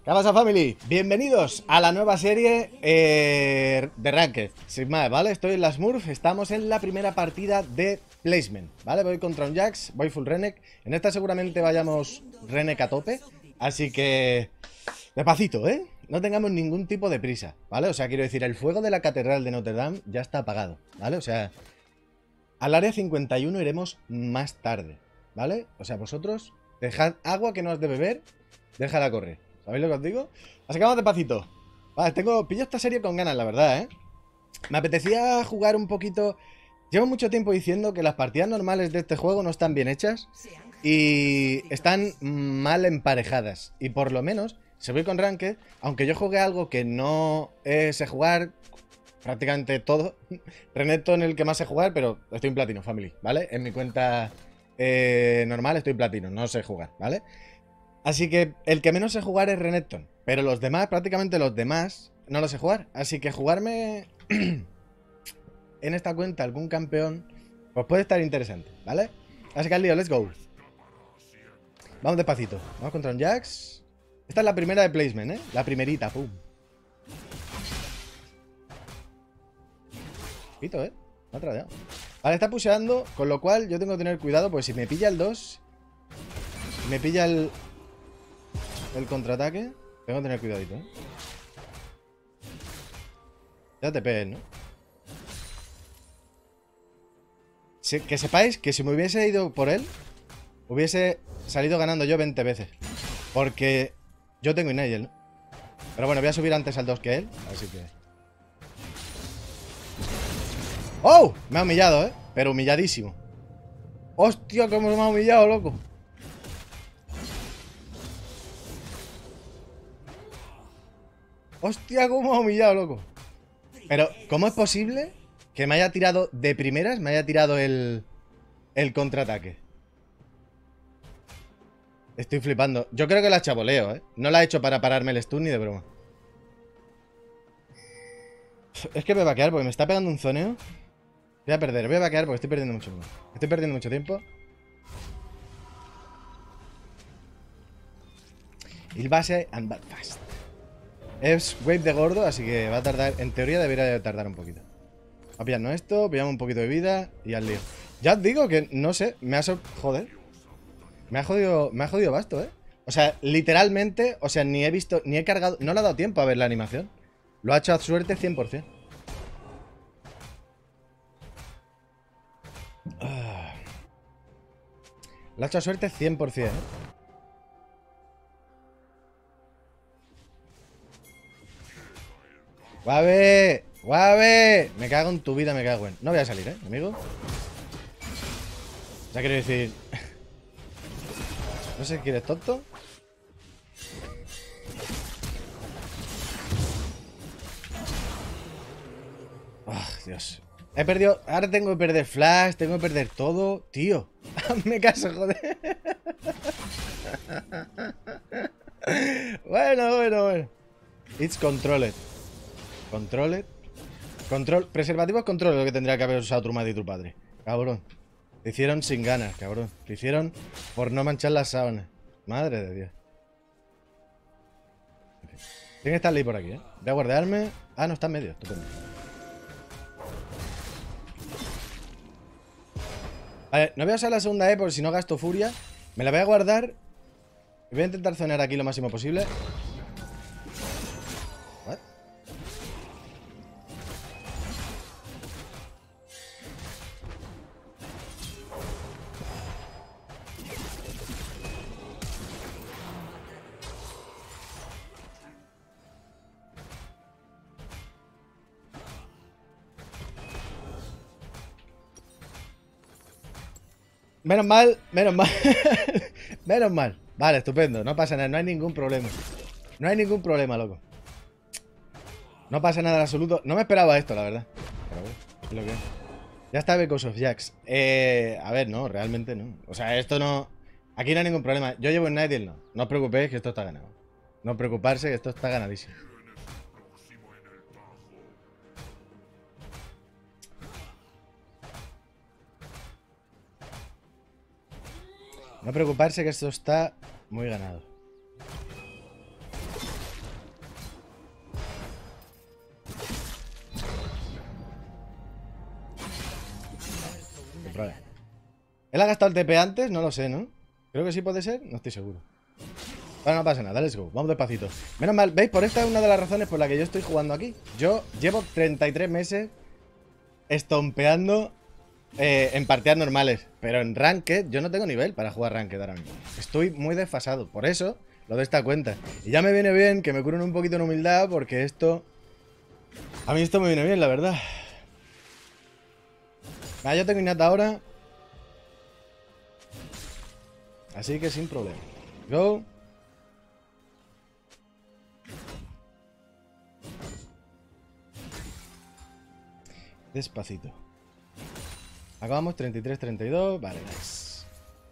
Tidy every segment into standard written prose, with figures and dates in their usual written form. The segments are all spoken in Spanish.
¿Qué pasa, family? Bienvenidos a la nueva serie de Ranked. Sin más, ¿vale? Estoy en la Smurf, estamos en la primera partida de Placement, ¿vale? Voy contra un Jax, voy full Renek. En esta seguramente vayamos Renek a tope, así que despacito, ¿eh? No tengamos ningún tipo de prisa, ¿vale? O sea, quiero decir, el fuego de la Catedral de Notre Dame ya está apagado, ¿vale? O sea, al área 51 iremos más tarde, ¿vale? O sea, vosotros dejad agua que no has de beber, déjala correr. ¿Sabéis lo que os digo? Así que vamos despacito. Vale, pillo esta serie con ganas, la verdad, ¿eh? Me apetecía jugar un poquito. Llevo mucho tiempo diciendo que las partidas normales de este juego no están bien hechas y están mal emparejadas. Y por lo menos, si voy con Ranked, aunque yo jugué algo que no sé jugar prácticamente todo, Renekton en el que más sé jugar, pero estoy en platino, family, ¿vale? En mi cuenta normal estoy en platino, no sé jugar, ¿vale? Así que el que menos sé jugar es Renekton. Pero los demás, prácticamente los demás, no los sé jugar. Así que jugarme en esta cuenta algún campeón, pues puede estar interesante, ¿vale? Así que al lío, let's go. Vamos despacito. Vamos contra un Jax. Esta es la primera de placement, ¿eh? La primerita, pum. Pito, ¿eh? Me ha tradeado. Vale, está pusheando, con lo cual yo tengo que tener cuidado, pues si me pilla el 2, me pilla el contraataque, tengo que tener cuidadito, ¿eh? Ya te pegues, ¿no? Que sepáis que si me hubiese ido por él, hubiese salido ganando yo 20 veces. Porque yo tengo Inagel, ¿no? Pero bueno, voy a subir antes al 2 que él, así que... ¡Oh! Me ha humillado, ¿eh? Pero humilladísimo. ¡Hostia, cómo me ha humillado, loco! ¡Hostia, cómo me ha humillado, loco! Pero, ¿cómo es posible que me haya tirado de primeras, me haya tirado el contraataque? Estoy flipando. Yo creo que la chaboleo, ¿eh? No la he hecho para pararme el stun ni de broma. Es que me va a quedar porque me está pegando un zoneo. Voy a perder, voy a vaquear porque estoy perdiendo mucho tiempo. Estoy perdiendo mucho tiempo. Il base and back fast. Es wave de gordo, así que va a tardar. En teoría debería de tardar un poquito. Vamos a pillarnos esto, pillamos un poquito de vida y al lío. Ya os digo que no sé, me ha joder. Me ha jodido basto, ¿eh? O sea, literalmente, o sea, ni he visto, ni he cargado. No le ha dado tiempo a ver la animación. Lo ha hecho a suerte 100%. Lo ha hecho a suerte 100%, ¿eh? ¡Guave! ¡Guave! Me cago en tu vida, me cago en... No voy a salir, ¿eh, amigo? O sea, quiero decir... No sé si quieres tonto. ¡Ah, Dios! He perdido... Ahora tengo que perder flash, tengo que perder todo. Tío, hazme caso, joder. Bueno. It's controlled. Controlled. Preservativos control lo que tendría que haber usado tu madre y tu padre. Cabrón. Te hicieron sin ganas, cabrón. Te hicieron por no manchar las sábanas. Madre de Dios. Tiene que estar Lee por aquí, ¿eh? Voy a guardarme. Ah, no, está en medio. Estupendo. Vale, no voy a usar la segunda E porque si no gasto furia. Me la voy a guardar. Y voy a intentar zonear aquí lo máximo posible. ¿What? Menos mal, menos mal. Menos mal. Vale, estupendo. No pasa nada, no hay ningún problema. No hay ningún problema, loco. No pasa nada en absoluto. No me esperaba esto, la verdad. Pero bueno, es lo que es. Ya está Because of Jax. A ver, no, realmente no. O sea, esto no... Aquí no hay ningún problema. Yo llevo en Nightingale, no. No os preocupéis que esto está ganado. No preocuparse que esto está ganadísimo. No preocuparse que esto está muy ganado. ¿Él ha gastado el TP antes? No lo sé, ¿no? Creo que sí puede ser, no estoy seguro. Bueno, no pasa nada, let's go, vamos despacito. Menos mal, ¿veis? Por esta es una de las razones por la que yo estoy jugando aquí. Yo llevo 33 meses estompeando en partidas normales, pero en Ranked yo no tengo nivel para jugar Ranked ahora mismo. Estoy muy desfasado, por eso lo de esta cuenta. Y ya me viene bien que me curen un poquito en humildad, porque esto... A mí esto me viene bien, la verdad. Ah, yo tengo innata ahora. Así que sin problema. Go. Despacito. Acabamos 33-32. Vale, nice.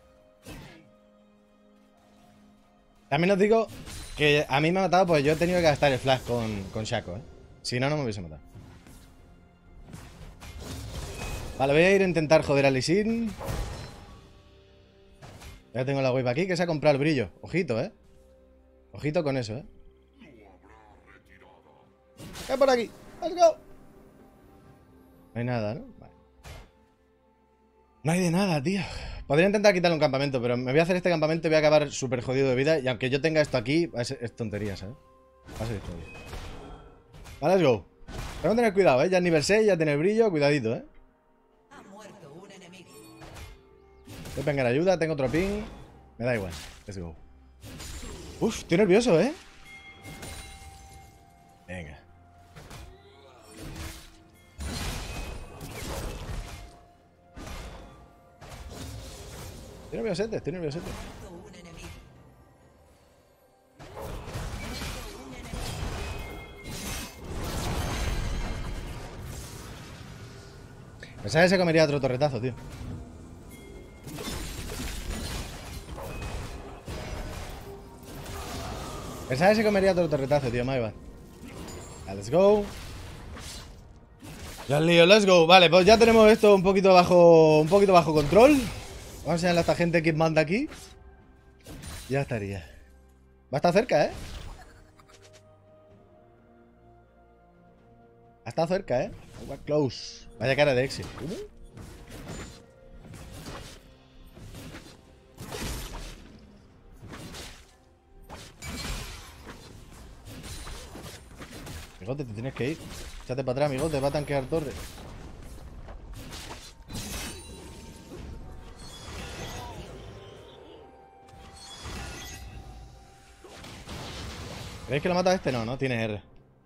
También os digo que a mí me ha matado, pues yo he tenido que gastar el flash con Shaco, ¿eh? Si no, no me hubiese matado. Vale, voy a ir a intentar joder a Lee Sin. Ya tengo la wave aquí, que se ha comprado el brillo. Ojito, ¿eh? Ojito con eso, ¿eh? ¿Qué hay por aquí? ¡Let's go! No hay nada, ¿no? Vale. No hay de nada, tío. Podría intentar quitarle un campamento, pero me voy a hacer este campamento y voy a acabar súper jodido de vida. Y aunque yo tenga esto aquí, es tontería, ¿sabes? Va a ser historia. Vale, let's go. Tengo que tener cuidado, ¿eh? Ya es nivel 6, ya tiene el brillo. Cuidadito, ¿eh? Voy a pegar ayuda, tengo otro ping. Me da igual. Let's go. Uf, estoy nervioso, ¿eh? Venga. Estoy nerviosete, estoy nerviosete. Pensaba que se comería otro torretazo, tío. Pensaba que se comería otro torretazo, tío, my bad. Let's go. Ya el lío, let's go. Vale, pues ya tenemos esto un poquito bajo control. Vamos a enseñarle a esta gente quién manda aquí. Ya estaría. Va a estar cerca, ¿eh? Ha estado cerca, ¿eh? Close. Vaya cara de exit. Amigote, te tienes que ir. Échate para atrás, amigote, va a tanquear torre. ¿Creéis que lo mata este? No, no, tiene R.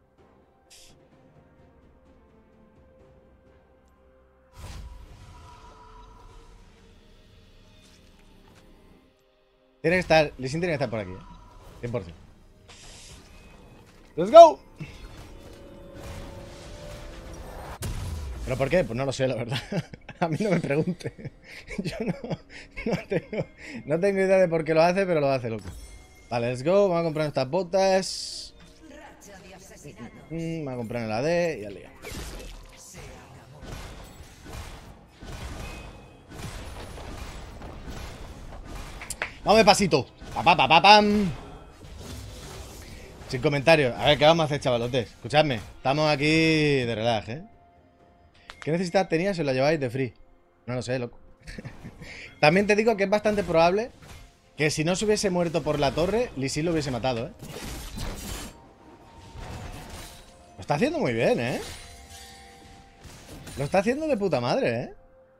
Tiene que estar, Lee Sin tiene que estar por aquí, ¿eh? 100%. ¡Let's go! ¿Pero por qué? Pues no lo sé, la verdad. A mí no me pregunte. Yo no tengo idea de por qué lo hace, pero lo hace, loco. Vale, let's go. Vamos a comprar estas botas. Vamos a comprar el AD y al día. Vamos de pasito. Pam. Sin comentarios. A ver, ¿qué vamos a hacer, chavalotes? Escuchadme. Estamos aquí de relax, ¿eh? ¿Qué necesidad tenías si os la lleváis de free? No lo sé, loco. También te digo que es bastante probable que si no se hubiese muerto por la torre, Lee Sin lo hubiese matado, ¿eh? Lo está haciendo muy bien, ¿eh? Lo está haciendo de puta madre, ¿eh?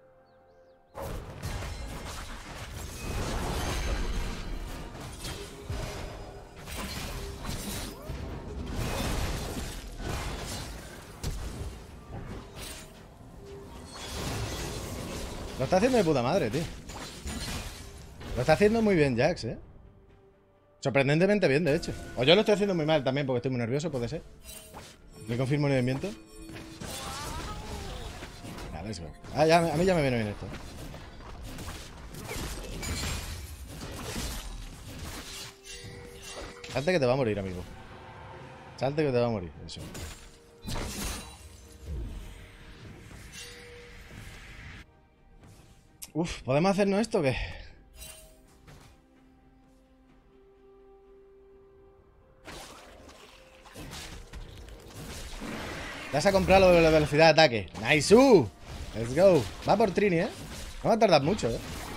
Lo está haciendo de puta madre, tío. Lo está haciendo muy bien Jax, ¿eh? Sorprendentemente bien, de hecho. O yo lo estoy haciendo muy mal también porque estoy muy nervioso, puede ser. Me confirmo el movimiento. Vale, let's go. Ah, ya, a mí ya me viene bien esto. Salte que te va a morir, amigo. Salte que te va a morir, eso. Uf, ¿podemos hacernos esto o qué? Ya se ha comprado la velocidad de ataque. ¡Nice! ¡Let's go! Va por Trini, ¿eh? No va a tardar mucho, ¿eh?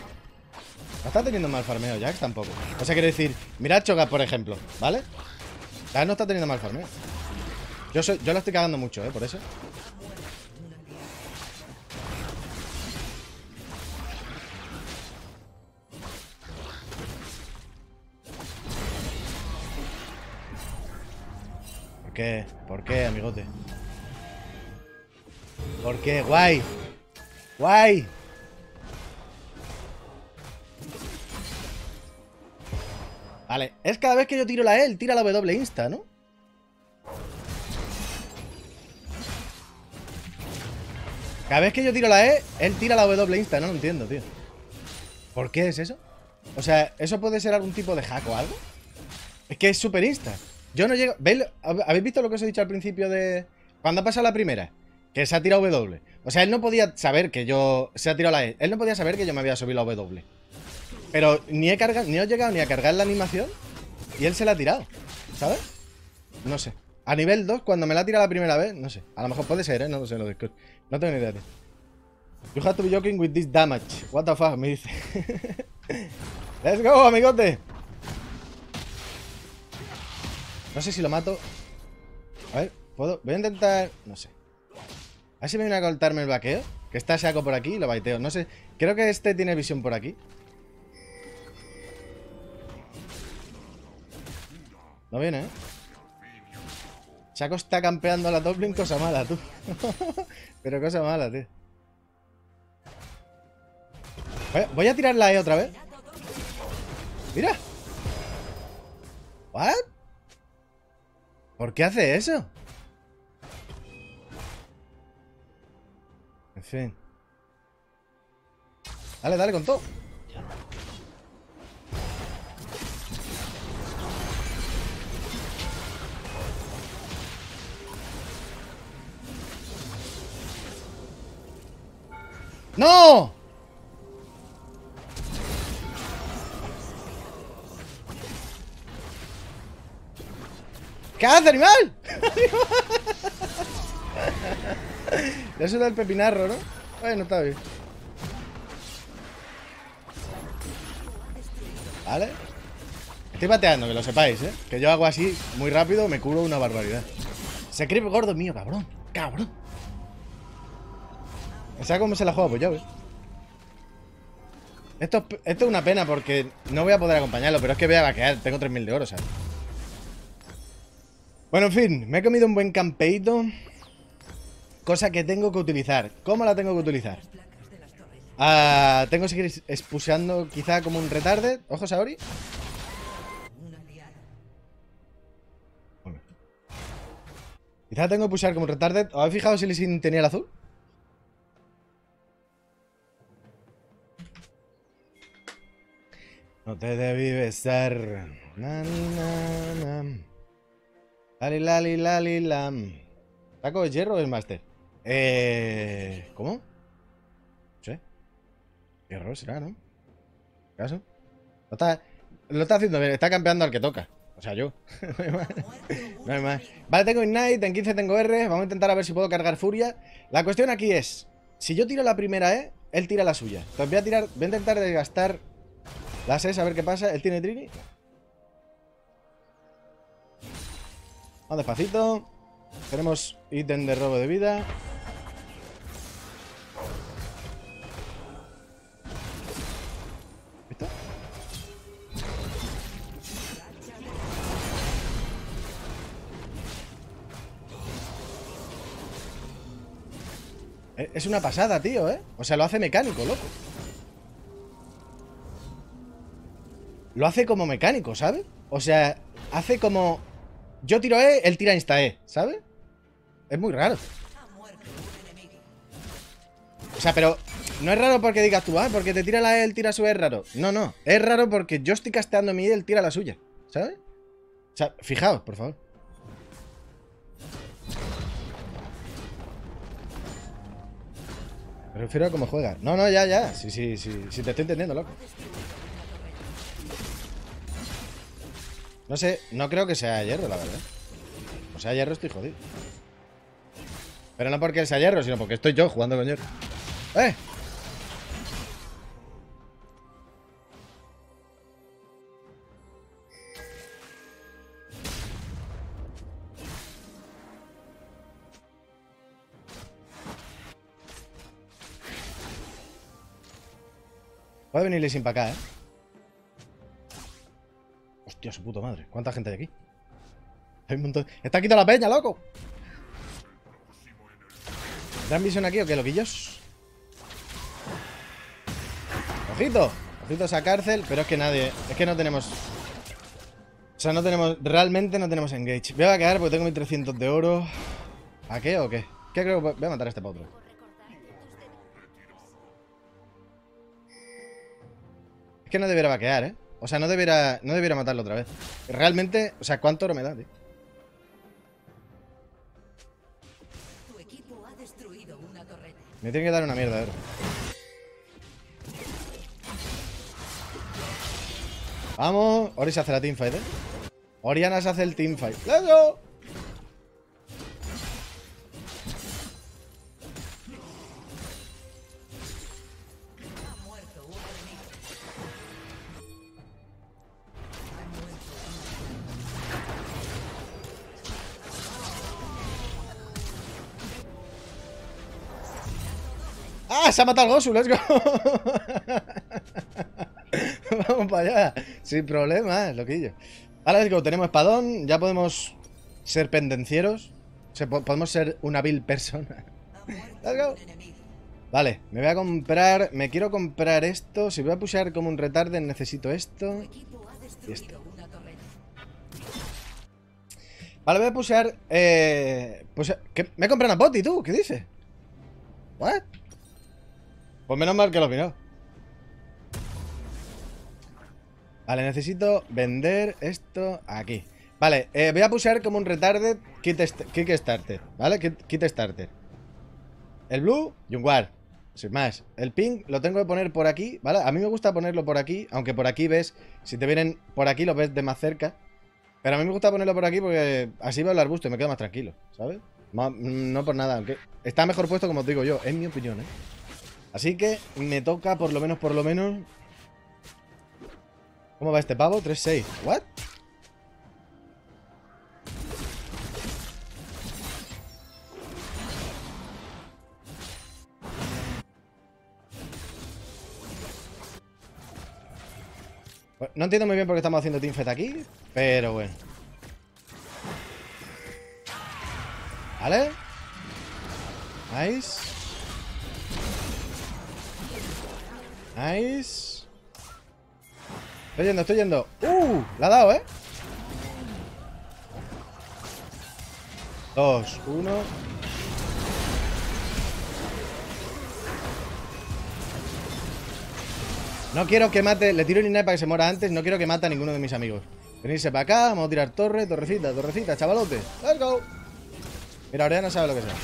No está teniendo mal farmeo Jax tampoco. O sea, quiero decir, mirad Cho'Gath, por ejemplo, ¿vale? Jax no está teniendo mal farmeo. Yo lo estoy cagando mucho, por eso. ¿Por qué? ¿Por qué, amigote? ¿Por qué? ¡Guay! ¡Guay! Vale, es cada vez que yo tiro la E, él tira la W insta, ¿no? Cada vez que yo tiro la E, él tira la W insta, no lo entiendo, tío. ¿Por qué es eso? O sea, ¿eso puede ser algún tipo de hack o algo? Es que es súper insta. Yo no llego... ¿Veis? ¿Habéis visto lo que os he dicho al principio de... Cuando ha pasado la primera? Que se ha tirado W. O sea, él no podía saber que yo... Se ha tirado la E. Él no podía saber que yo me había subido la W. Pero ni he cargado, ni he llegado ni a cargar la animación y él se la ha tirado, ¿sabes? No sé. A nivel 2, cuando me la ha tirado la primera vez, no sé. A lo mejor puede ser, no lo sé, no tengo ni idea, tío. You have to be joking with this damage. What the fuck, me dice. Let's go, amigote. No sé si lo mato. A ver, ¿puedo? Voy a intentar... No sé. A ver si me viene a cortarme el vaqueo. Que está saco por aquí y lo baiteo. No sé. Creo que este tiene visión por aquí. No viene, ¿eh? Chaco está campeando a la top lane, cosa mala, tú. Pero cosa mala, tío. Voy a tirar la E otra vez. Mira. ¿What? ¿Por qué hace eso? En fin. Dale, dale con todo. ¡No! ¿Qué hace, animal? Le suena el pepinarro, ¿no? Bueno, está bien. Vale. Estoy bateando, que lo sepáis, ¿eh? Que yo hago así, muy rápido, me curo una barbaridad. Se cree gordo mío, cabrón. Cabrón. ¿Sabes cómo se la juega? Pues ya ves. Esto es una pena porque no voy a poder acompañarlo, pero es que voy a vaquear. Tengo 3000 de oro, ¿sabes? Bueno, en fin, me he comido un buen campeito. Cosa que tengo que utilizar. ¿Cómo la tengo que utilizar? Tengo que seguir expulsando quizá como un retarded. Ojo, Saori. Quizá tengo que pushar como un retarded. ¿Os habéis fijado si Lee Sin tenía el azul? No te debí besar. Na, na, na. Lali, lali, lali, lam. ¿Taco de hierro o el máster? ¿Cómo? No sé. Qué error será, ¿no? ¿Caso? Lo está haciendo bien. Está campeando al que toca. O sea, yo. No hay más. No hay más. Vale, tengo Ignite. En 15 tengo R. Vamos a intentar a ver si puedo cargar Furia. La cuestión aquí es: si yo tiro la primera E, él tira la suya. Entonces voy a intentar desgastar las E, a ver qué pasa. ¿Él tiene Trini? Vamos despacito. Tenemos ítem de robo de vida. ¿Listo? Es una pasada, tío, ¿eh? O sea, lo hace mecánico, loco. Lo hace como mecánico, ¿sabes? O sea, hace como... Yo tiro E, él tira insta E, ¿sabes? Es muy raro. O sea, pero no es raro porque digas tú, porque te tira la E, él tira su E, es raro. No, no, es raro porque yo estoy casteando mi E, él tira la suya, ¿sabes? O sea, fijaos, por favor. Me refiero a cómo juega. No, no, ya. Sí, te estoy entendiendo, loco. No sé, no creo que sea hierro, la verdad. O sea, hierro estoy jodido. Pero no porque sea hierro, sino porque estoy yo jugando con hierro. ¡Eh! Puede venirle sin para acá, ¿eh? Hostia, su puta madre. ¿Cuánta gente hay aquí? Hay un montón. ¡Está quitando la peña, loco! ¿Dan visión aquí o qué, loquillos? ¡Ojito! Ojito a esa cárcel, pero es que nadie... Es que no tenemos... O sea, no tenemos... Realmente no tenemos engage. Voy a quedar porque tengo 1300 de oro. ¿A qué o qué? ¿Qué creo que voy a matar a este potro? Es que no debiera vaquear, ¿eh? O sea, no debiera matarlo otra vez. Realmente... O sea, ¿cuánto oro me da, tío? Me tiene que dar una mierda de oro. Vamos. Ori se hace la teamfight, ¿eh? Oriana se hace el teamfight. ¡Let's go! ¡Ah! Se ha matado el Gosu, let's go. Vamos para allá. Sin problema, loquillo. Ahora let's go, tenemos espadón. Ya podemos ser pendencieros. O sea, podemos ser una vil persona. Let's go. Vale, me voy a comprar. Me quiero comprar esto. Si voy a pushear como un retarde, necesito esto. Y esto. Vale, voy a pushear. ¿Qué? Me he comprado una poti, tú. ¿Qué dices? ¿What? Pues menos mal que lo miró. Vale, necesito vender esto aquí. Vale, voy a pushear como un retarded Kickstarter, ¿vale? Kickstarter. El blue, Jungwar. Sin más. El pink lo tengo que poner por aquí, ¿vale? A mí me gusta ponerlo por aquí, aunque por aquí ves... Si te vienen por aquí lo ves de más cerca. Pero a mí me gusta ponerlo por aquí porque así veo el arbusto y me quedo más tranquilo, ¿sabes? No por nada, aunque está mejor puesto como os digo yo, en mi opinión, ¿eh? Así que me toca por lo menos... ¿Cómo va este pavo? 3-6. ¿What? Bueno, no entiendo muy bien por qué estamos haciendo teamfight aquí, pero bueno. ¿Vale? Nice. Nice. Estoy yendo. La ha dado, ¿eh? 2, 1. No quiero que mate. Le tiro el INE para que se muera antes. No quiero que mate a ninguno de mis amigos. Venirse para acá. Vamos a tirar torrecita, chavalote. Let's go. Mira, ahora ya no sabe lo que sea.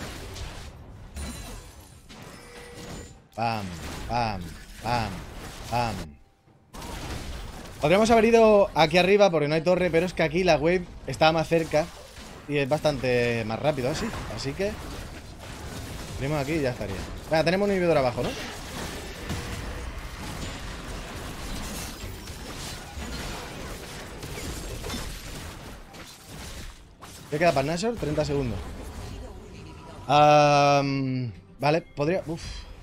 Pam, pam, pam, pam. Podríamos haber ido aquí arriba porque no hay torre, pero es que aquí la wave estaba más cerca y es bastante más rápido así. Así que venimos aquí y ya estaría. Venga, tenemos un inhibidor abajo, ¿no? ¿Qué queda para Nashor? 30 segundos. Vale, podría... Uf.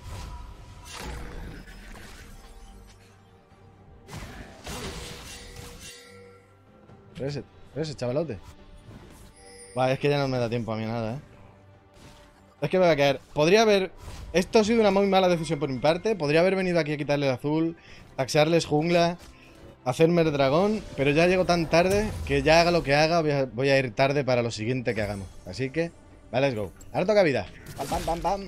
Reset, chavalote. Vale, es que ya no me da tiempo a mí nada, ¿eh? Es que me va a caer. Podría haber... Esto ha sido una muy mala decisión por mi parte. Podría haber venido aquí a quitarle el azul, taxearles jungla, hacerme el dragón, pero ya llego tan tarde que ya haga lo que haga, voy a ir tarde para lo siguiente que hagamos. Así que, vale, let's go. Ahora toca vida. Pam, pam, pam, pam.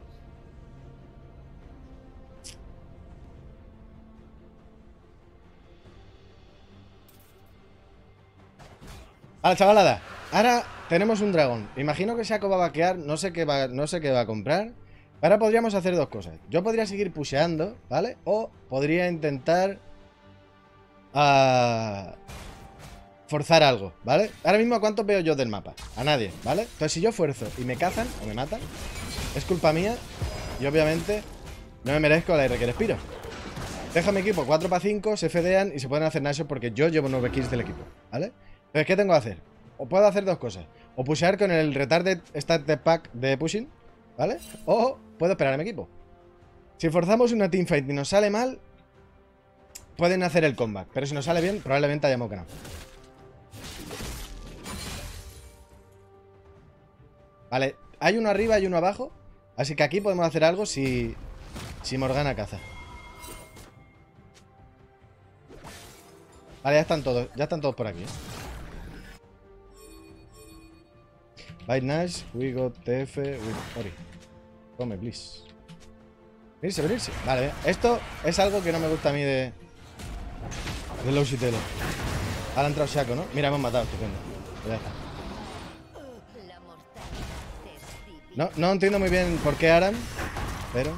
Vale, chavalada. Ahora tenemos un dragón. Imagino que Shaco va a vaquear. No sé qué va a comprar. Ahora podríamos hacer dos cosas. Yo podría seguir pusheando, ¿vale? O podría intentar forzar algo, ¿vale? Ahora mismo, ¿a cuánto veo yo del mapa? A nadie, ¿vale? Entonces si yo fuerzo y me cazan o me matan, es culpa mía. Y obviamente no me merezco la R que respiro. Deja mi equipo 4 para 5, se fedean y se pueden hacer nashos porque yo llevo 9 kills del equipo, ¿vale? Entonces, ¿qué tengo que hacer? O puedo hacer dos cosas. O pushear con el retarded starter pack de pushing, ¿vale? O puedo esperar a mi equipo. Si forzamos una teamfight y nos sale mal, pueden hacer el comeback. Pero si nos sale bien, probablemente hayamos ganado. Vale, hay uno arriba y uno abajo. Así que aquí podemos hacer algo si Morgana caza. Vale, ya están todos por aquí. Bite Nash, we got TF, we got Ori. Come, please. Venirse. Vale, esto es algo que no me gusta a mí de Low Shitelo. Ahora ha entrado Shaco, ¿no? Mira, hemos matado, estupendo. Ya está. No entiendo muy bien por qué Aran, pero...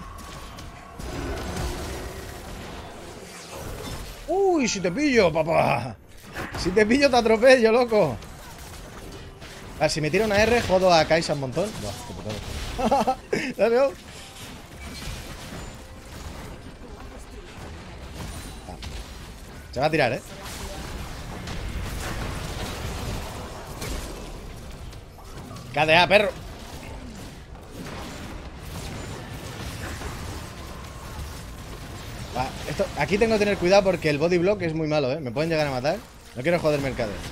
¡Uy! ¡Si te pillo, papá! ¡Si te pillo te atropello, loco! A ver, si me tiro una R, jodo a Kaisa un montón. Buah, qué putada. Let's go. Se va a tirar, ¿eh? KDA, perro. Va, aquí tengo que tener cuidado porque el body block es muy malo, ¿eh? Me pueden llegar a matar. No quiero joderme el KDA.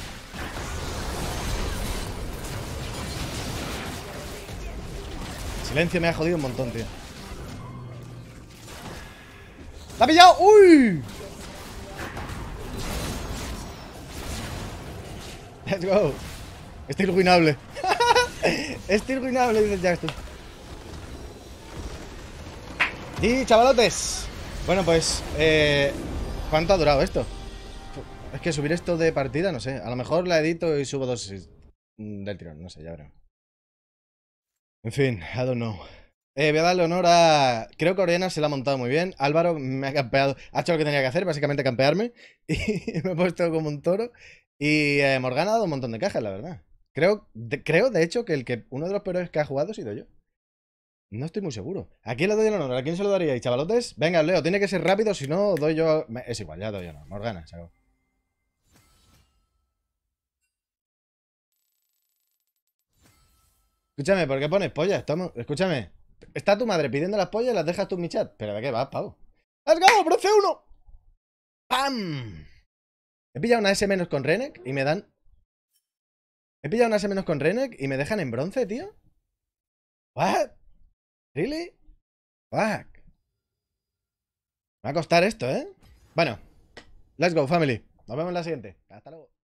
Silencio me ha jodido un montón, tío. ¡La ha pillado! ¡Uy! Let's go. Estoy ruinable. Estoy ruinable, dice Jax. Y chavalotes. Bueno, pues ¿cuánto ha durado esto? Es que subir esto de partida, no sé. A lo mejor la edito y subo 2 del tirón, no sé, ya veremos. En fin, I don't know. Voy a darle honor a... Creo que Oriana se la ha montado muy bien. Álvaro me ha campeado. Ha hecho lo que tenía que hacer, básicamente campearme. Y me he puesto como un toro. Y Morgana ha dado un montón de cajas, la verdad. Creo, de hecho, que uno de los peores que ha jugado ha sido yo. No estoy muy seguro. ¿A quién le doy el honor? ¿A quién se lo daríais, chavalotes? Venga, Leo, tiene que ser rápido, si no, doy yo... Es igual, ya doy yo, no. Morgana, se acabó. Escúchame, ¿por qué pones pollas? Escúchame. Está tu madre pidiendo las pollas y las dejas tú en mi chat. ¿Pero de qué vas, pavo? ¡Let's go! ¡Bronce 1! ¡Pam! He pillado una S menos con Renek y me dan... He pillado una S menos con Renek y me dejan en bronce, tío. ¿What? ¿Really? Fuck. Me va a costar esto, ¿eh? Bueno. Let's go, family. Nos vemos en la siguiente. Hasta luego.